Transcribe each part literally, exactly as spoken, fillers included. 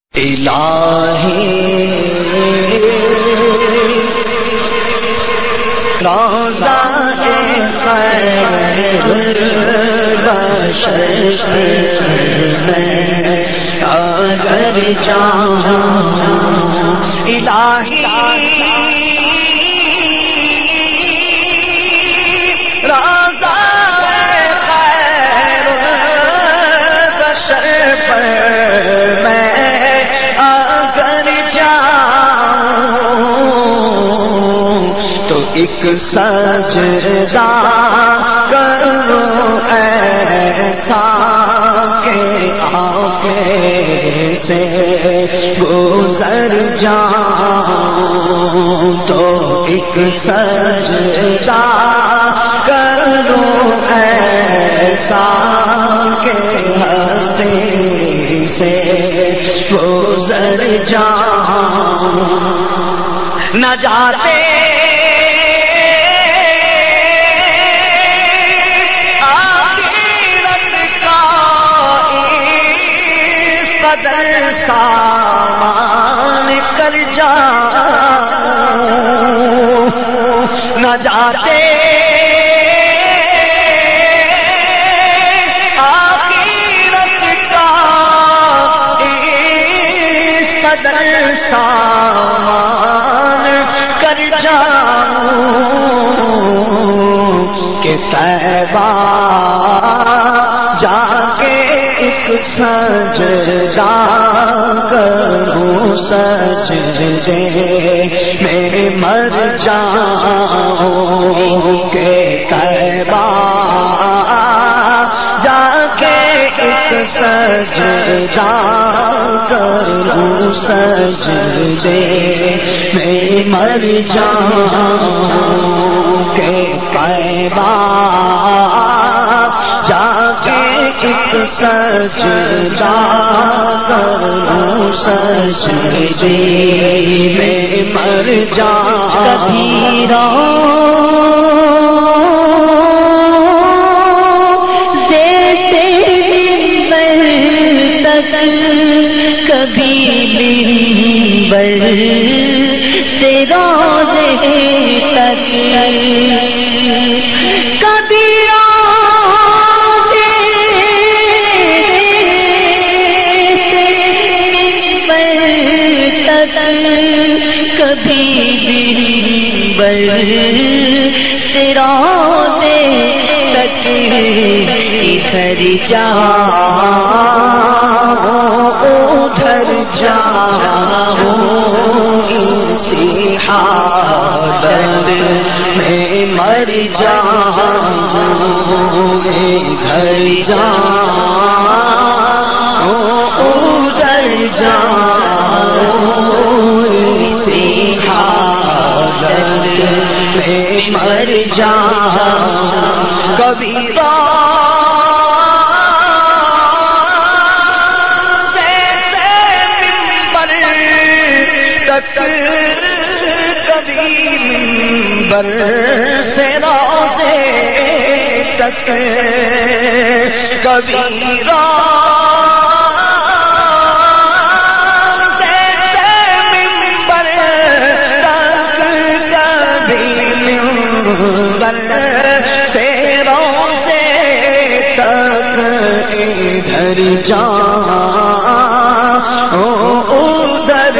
الہی روضہ خیر البشر میں اگر جاؤں الہی روضہ خیر البشر پر میں اگر جاؤں تو ایک سجدہ کروں ایسا کہ آنکھیں سے گزر جاؤں تو ایک سجدہ کروں ایسا کہ ہستی سے گزر جاؤں نہ جاتے قدر سامان کر جاؤں نہ جاتے آخرت کا اس قدر سامان کر جاؤں کہ طیبہ جا کے ایک سجدہ کروں سجدے میں مر جاؤں کہ طیبہ جا کے ایک سجدہ کروں سجدے میں مر جاؤں کہ طیبہ جا کے ایک سجدہ کروں سجدے میں مر جاؤں کبھی روضے سے منبر تک کبھی منبر سے روضے تک کبھی کبھی منبر سے روضے تک ادھر جاؤں ادھر جاؤں اسی حالت میں مر جاؤں ادھر جاؤں ادھر جاؤں اسی حالت میں مر جاؤں کبھی روضے سے منبر تک کبھی منبر سے روضے تک کبھی سے روضے تک ادھر جاؤں ادھر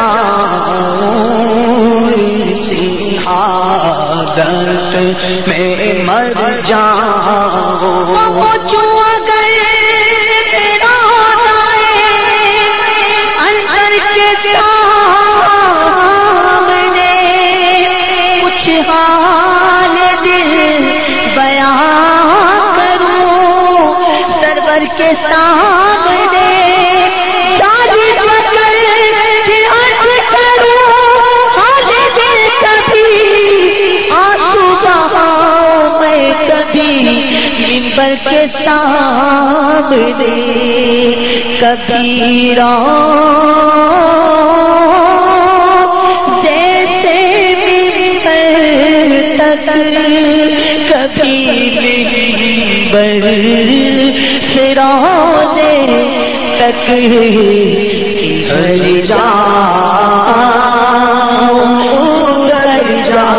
جاؤں اسی حالت میں مر جاؤں چوا گئے تیرا اندر کے سامنے کچھ حال کے سامنے چالی بکر کی عرض کروں حال دل کبھی آنسو بہاؤں میں کبھی منبر کے سامنے کبھی روضے سے منبر تک کبھی منبر سے روضے تک ادھر جاؤں ادھر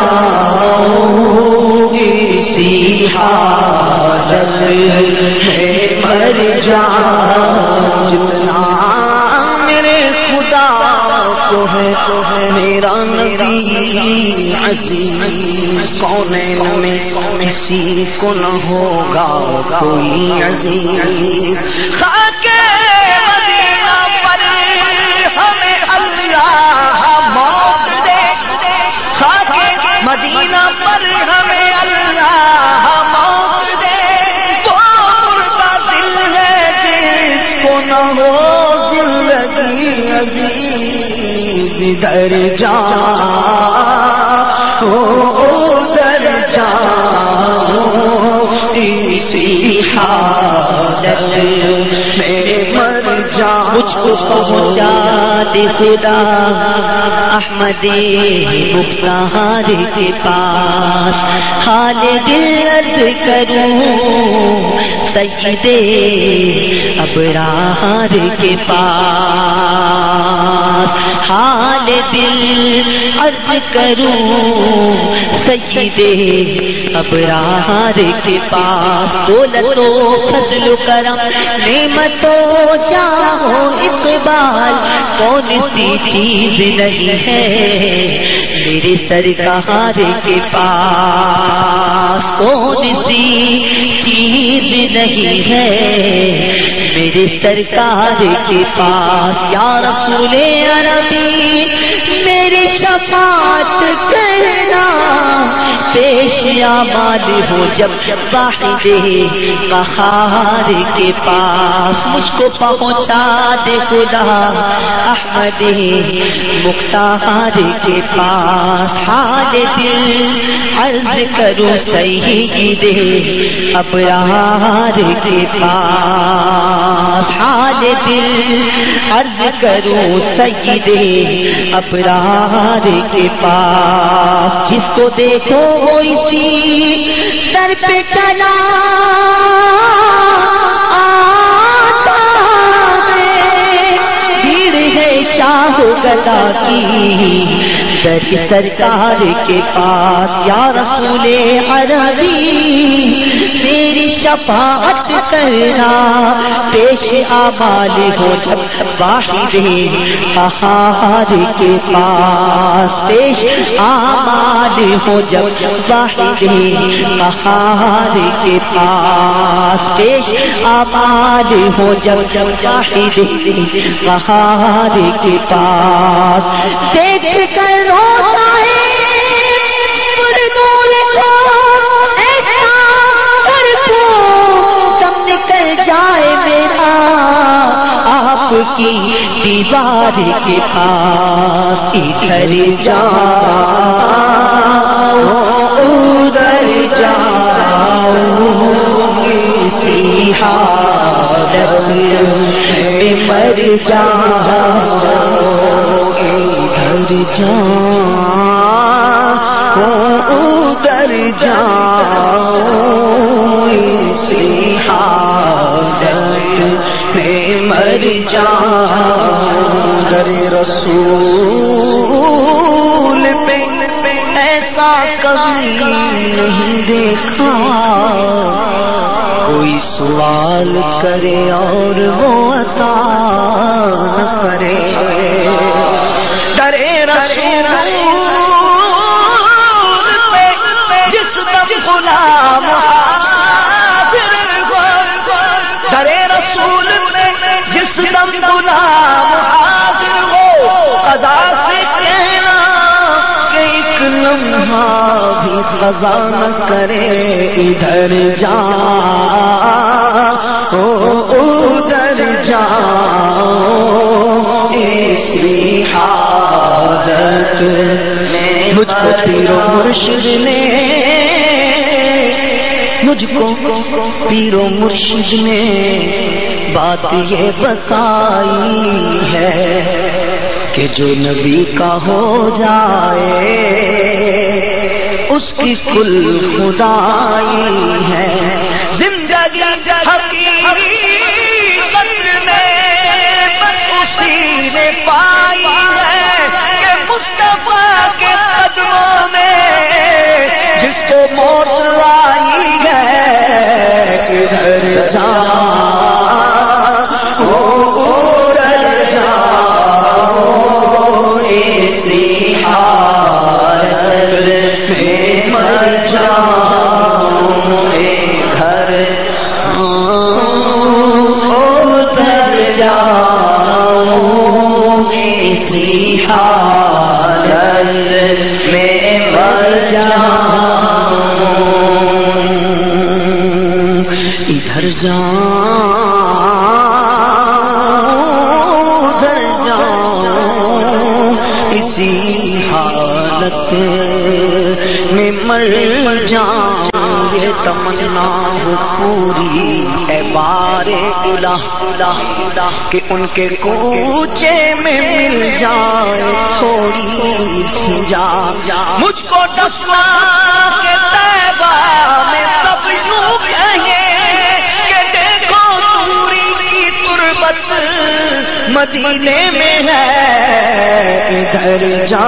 جاؤں اسی حالت میں مر جاؤں جتنا میرے خدا کو ہے میرا نبی عزیز کونین میں کسی کو نہ ہوگا کوئی عزیز خاک مدینہ پر ہمیں اللہ موت دے خاک مدینہ پر ہمیں اللہ موت دے تو مردہ دل ہے جس کو نہ ہو زندگی عزیز ادھر جاؤ ادھر جاؤ اسی حالت میں مر جاؤں مجھ کو پہنچا دے خدا احمد مختار کے پاس حال دل عرض کروں سید ابرار کے پاس حال دل عرض کروں سید ابرار کے پاس دولت و فضل و کرم نعمت و جاہ و اقبال کون سی چیز نہیں ہے میرے سرکار کے پاس کون سی چیز نہیں ہے میرے سرکار کے پاس یا رسول عربی میری شفاعت کرنا پیش اعمال ہو جب واحد قہار کے پاس مجھ کو پہنچا دے خدا احمد مختار کے پاس حال دل عرض کروں سید ابرار کے پاس حال دل عرض کروں سید ابرار کے پاس جس کو دیکھو وہ اسی در پہ چلا آتا ہے بھیڑ ہے شاہ گدا کی در سرکار کے پاس یا رسول عربی میری شفاعت کرنا پیش اعمال ہو جب واحد قہار کے پاس پیش اعمال ہو جب واحد قہار کے پاس پیش اعمال ہو جب واحد قہار کے پاس دیکھ کر روتا ہے مردوں کو ایسا کر کو دم نکل جائے میرا آپ کی دیوار کے پاس ادھر جاؤ ادھر جاؤ اسی حالت میں مر جاؤ ادھر جاؤ ادھر جاؤ اسی حالت میں مر جاؤ در رسول پہ ایسا کبھی نہیں دیکھا کوئی سوال کرے اور وہ عطا نہ کرے درے رسول پہ جس دم غلام حاضر ہو درے رسول پہ جس دم غلام حاضر ہو قضا سے کہنا کہ ایک لمحہ بھی قضا نہ کرے ادھر جاؤ ادھر جاؤ اسی حالت میں مجھ کو پیر و مرشد نے مجھ کو پیر و مرشد نے بات یہ بتائی ہے کہ جو نبی کا ہو جائے اس کی کل خدائی ہے زندگی حقیقت میں بس اسی خوشی نے پائی ہے کہ مصطفیٰ کے قدموں میں جس کو موت آئی ہے ادھر جا ادھر جاؤں ادھر جاؤں اسی حالت میں مر جاؤں یہ تمنا ہو پوری ہے بار الہ کہ ان کے کوچے میں مل جائے تھوڑی سی جا مجھ کو دفنا کے طیبہ میں سب یوں کہیں مدینے میں ہے ادھر جا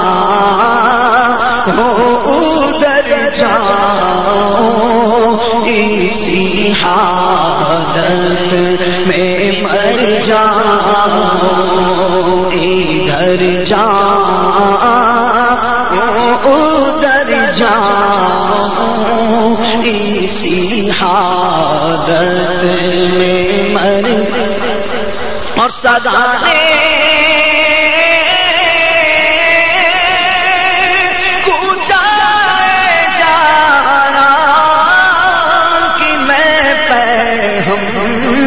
ادھر جا اسی حالت میں مر جا ادھر جا ادھر جا اسی حالت میں مر اور سزا نے کوچا جانا کہ میں پہم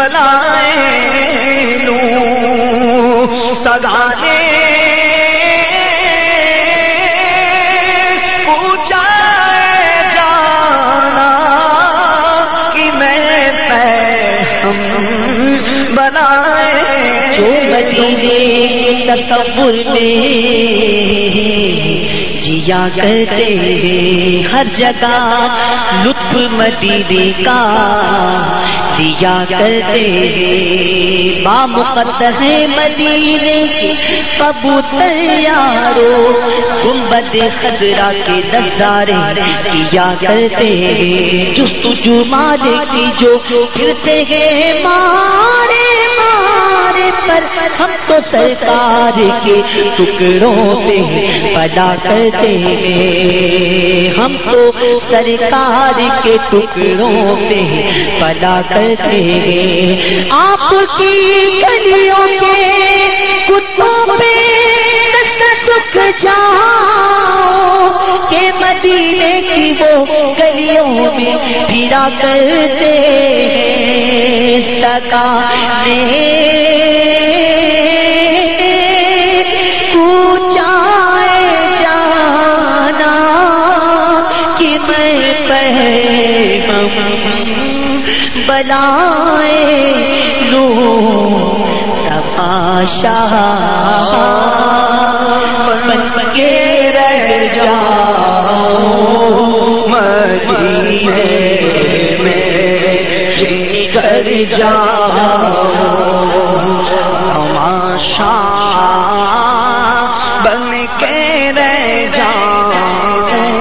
بلائے لوں سزا نے کوچا جانا کہ میں پہم بلائے جو مدینے تصور میں جیا کرتے ہر جگہ لطف مدینے کا دیا کرتے بامقدر ہے مدینے کے کبوتر یارو گنبد خضرا کے نظارے کیا کرتے جستجو مارے کی جو پھرتے ہیں مارے مارے پر ہم تو سرکار کے ٹکڑوں پہ پلا کرتے ہیں ہم تو سرکار کے ٹکڑوں پہ پلا کرتے ہیں آپ کی گلیوں کے کتوں پہ دکھ جاؤ کہ مدینے کی وہ گلیوں میں پھرا کرتے ہیں سکانے کوچائے جانا کہ میں پہم بلائے لوں تماشا بن کے رہ جاؤں مدینے میں جگر جاؤں تماشا بن کے رہ جاؤں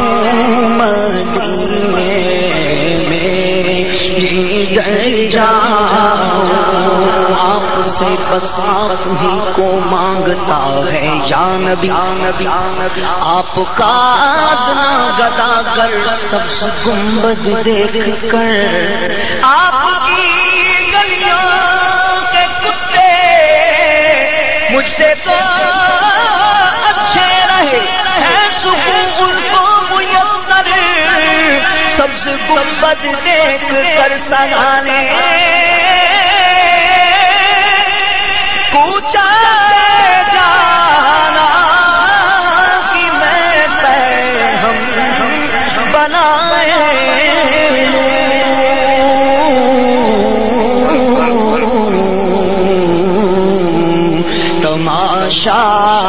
مدینے میں جگر جاؤں آپ سے بس آپ ہی کو مانگتا ہے یا نبی آپ کا ادنا گدا گر سب گنبد دیکھ کر آپ کی گلیوں کے کتے مجھ سے تو اچھے رہے ہیں سکون کو میسر سبز گنبد دیکھ کر سگانے کوچا جانا کہ میں پہم بنائے تماشا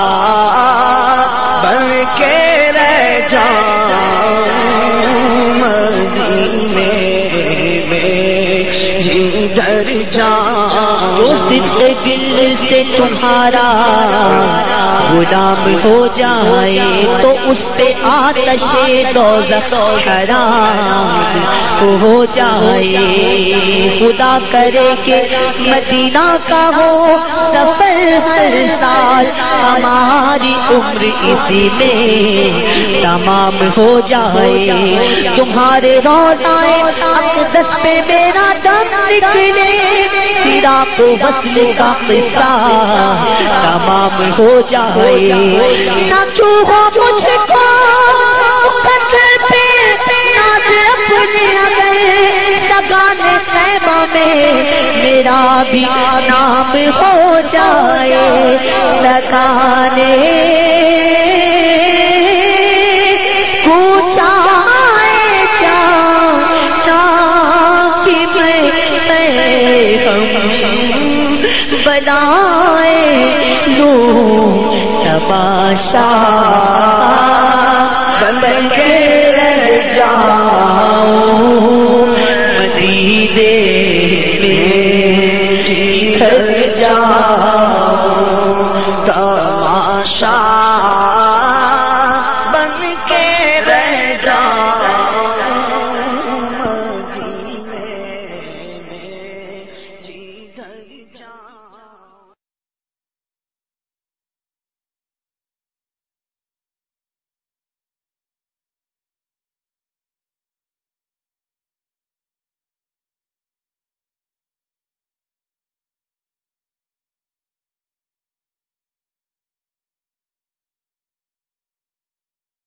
بن کے رہ جاؤں مدینے میں جدھر جاؤں صدق دل سے تمہارا غلام ہو جائے تو اس پہ آتش دوزخ حرام ہو جائے. خدا کرے کہ مدینہ کا ہو سفر ہر سال ہماری عمر اسی میں تمام ہو جائے. تمہارے روضائے اقدس پہ میرا دم نکلے فراق وصل کا قصہ تمام ہو جائے. نہ چھوڑو مجھ کو قدر پہ ناز اپنے اگر لگانے خیمہ میں میرا بھی نام ہو جائے. لگانے پوچھا بنائے لو تماشا بن کے رہ جاؤں مدینے